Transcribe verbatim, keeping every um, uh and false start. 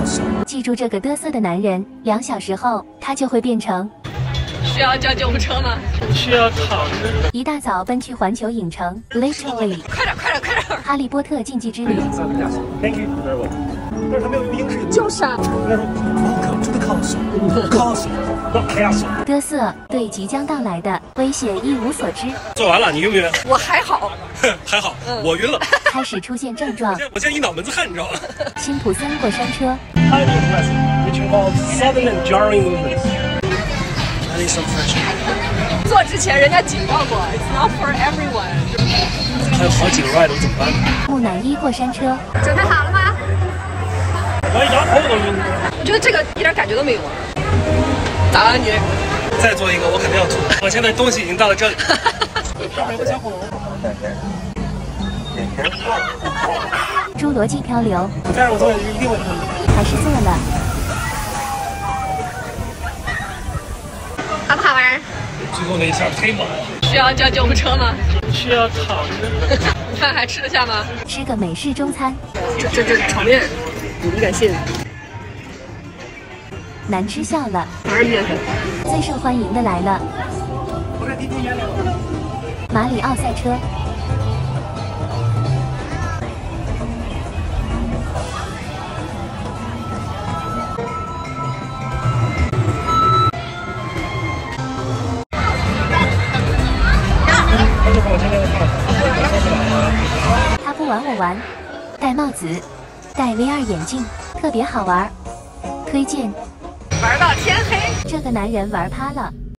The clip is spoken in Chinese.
记住这个嘚瑟的男人，两小时后他就会变成。 需要叫救护车吗？ 需要躺着。 一大早奔去环球影城 ，literally。 快点，快点，快点！ 哈利波特禁忌之旅。 Thank you very much。但是他没有冰是？ 就是啊。 他说 Welcome to the castle, castle, not castle。 嘚瑟对即将到来的危险一无所知。 做完了，你晕不晕？ 我还好， 还好，嗯、我晕了。 开始出现症状。 我现在一脑门子汗，你知道吗？ 辛普森过山车。 Highly impressive, which involves sudden and jarring movements. 做之前人家警告过 ，It's not for everyone。 还有好几个 ride 怎么办？ 木乃伊过山车。 准备好了吗？ 我牙头都晕。 我觉得这个一点感觉都没有啊。咋了你？ 再做一个，我肯定要吐。我现在东西已经到了这里。上面有个小恐龙。 侏罗纪漂流。 但是我做一定会吐。 还是做了。 好不好玩？ 最后那一下忒猛了。 需要叫救护车吗？ 需要躺着。 你看还吃得下吗？ 吃个美式中餐。 这这这炒面，你敢信？ 难吃笑了。 还是面粉。 最受欢迎的来了。马里奥赛车。他不玩我玩，戴帽子，戴 V R 眼镜，特别好玩，推荐。 玩到天黑。 这个男人玩趴了。